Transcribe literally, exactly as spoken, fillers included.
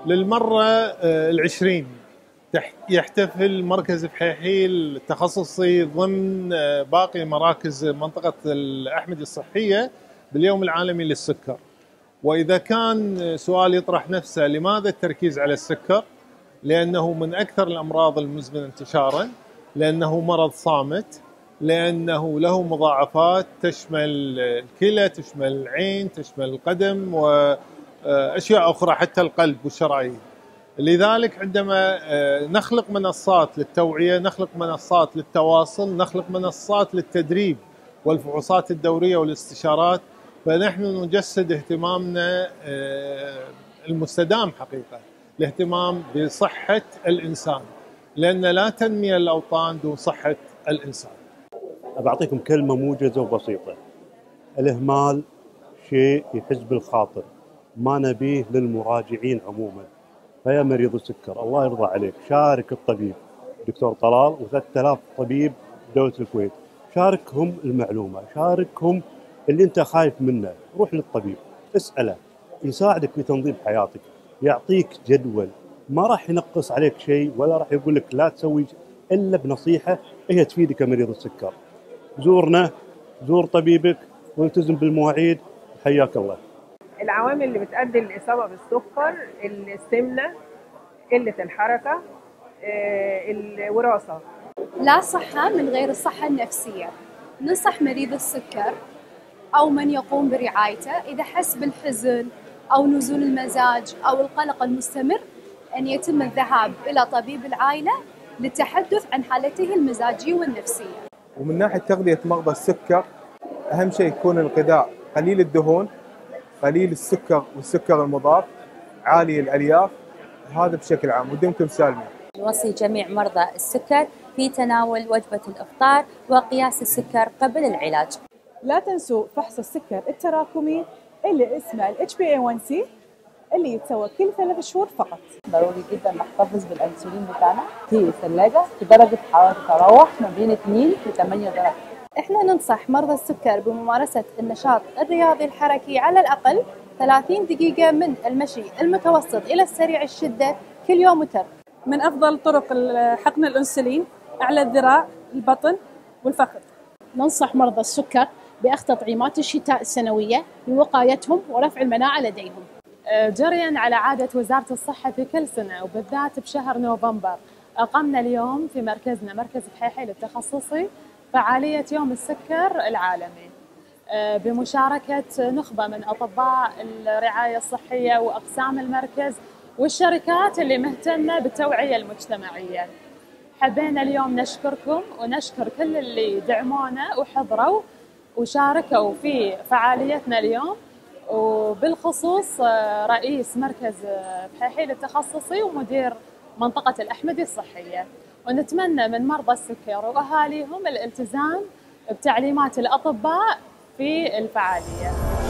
للمرة آه، العشرين يحتفل مركز بحيحي التخصصي ضمن آه، باقي مراكز منطقة الأحمدي الصحية باليوم العالمي للسكر. وإذا كان سؤال يطرح نفسه لماذا التركيز على السكر؟ لأنه من أكثر الأمراض المزمنة انتشاراً، لأنه مرض صامت، لأنه له مضاعفات تشمل الكلى، تشمل العين، تشمل القدم وأشياء أخرى حتى القلب والشرايين. لذلك عندما نخلق منصات للتوعية، نخلق منصات للتواصل، نخلق منصات للتدريب والفحوصات الدورية والاستشارات، فنحن نجسد اهتمامنا المستدام حقيقة، الاهتمام بصحة الإنسان، لأن لا تنمية الأوطان دون صحة الإنسان. بعطيكم كلمة موجزة وبسيطة: الإهمال شيء يحز بالخاطر، ما نبيه للمراجعين عموما. فيا مريض السكر الله يرضى عليك، شارك الطبيب دكتور طلال وثلاثة آلاف طبيب دولة الكويت، شاركهم المعلومة، شاركهم اللي انت خايف منه، روح للطبيب اسأله، يساعدك في تنظيم حياتك، يعطيك جدول، ما راح ينقص عليك شيء ولا راح يقول لك لا تسوي الا بنصيحة هي تفيدك يا مريض السكر. زورنا، زور طبيبك والتزم بالمواعيد. حياك الله. العوامل اللي بتؤدي للإصابة بالسكر: السمنة، قلة الحركة، الوراثة. لا صحة من غير الصحة النفسية. ننصح مريض السكر أو من يقوم برعايته إذا حس بالحزن أو نزول المزاج أو القلق المستمر أن يتم الذهاب إلى طبيب العائلة للتحدث عن حالته المزاجية والنفسية. ومن ناحية تغذية مرضى السكر، أهم شيء يكون الغذاء قليل الدهون، قليل السكر والسكر المضاف، عالي الألياف، هذا بشكل عام، ودمتم سالمين. نوصي جميع مرضى السكر في تناول وجبة الإفطار وقياس السكر قبل العلاج. لا تنسوا فحص السكر التراكمي اللي اسمه ال إتش بي إيه وان سي اللي يتسوى كل ثلاث شهور فقط. ضروري جدا نحتفظ بالأنسولين بتاعنا في ثلاجة في درجة حرارة تتراوح ما بين اثنين ل ثمانية درجات. احنا ننصح مرضى السكر بممارسة النشاط الرياضي الحركي على الأقل ثلاثين دقيقة من المشي المتوسط إلى السريع الشدة كل يوم وتر. من أفضل طرق حقن الأنسولين أعلى الذراع، البطن والفخذ. ننصح مرضى السكر بأخذ تطعيمات الشتاء السنوية لوقايتهم ورفع المناعة لديهم. جرياً على عادة وزارة الصحة في كل سنة وبالذات بشهر نوفمبر، أقمنا اليوم في مركزنا مركز بحيحي التخصصي فعالية يوم السكر العالمي بمشاركة نخبة من أطباء الرعاية الصحية وأقسام المركز والشركات اللي مهتمة بالتوعية المجتمعية. حبينا اليوم نشكركم ونشكر كل اللي دعمونا وحضروا وشاركوا في فعاليتنا اليوم، وبالخصوص رئيس مركز بحيحي التخصصي ومدير منطقة الأحمدي الصحية. ونتمنى من مرضى السكر وأهاليهم الالتزام بتعليمات الأطباء في الفعالية.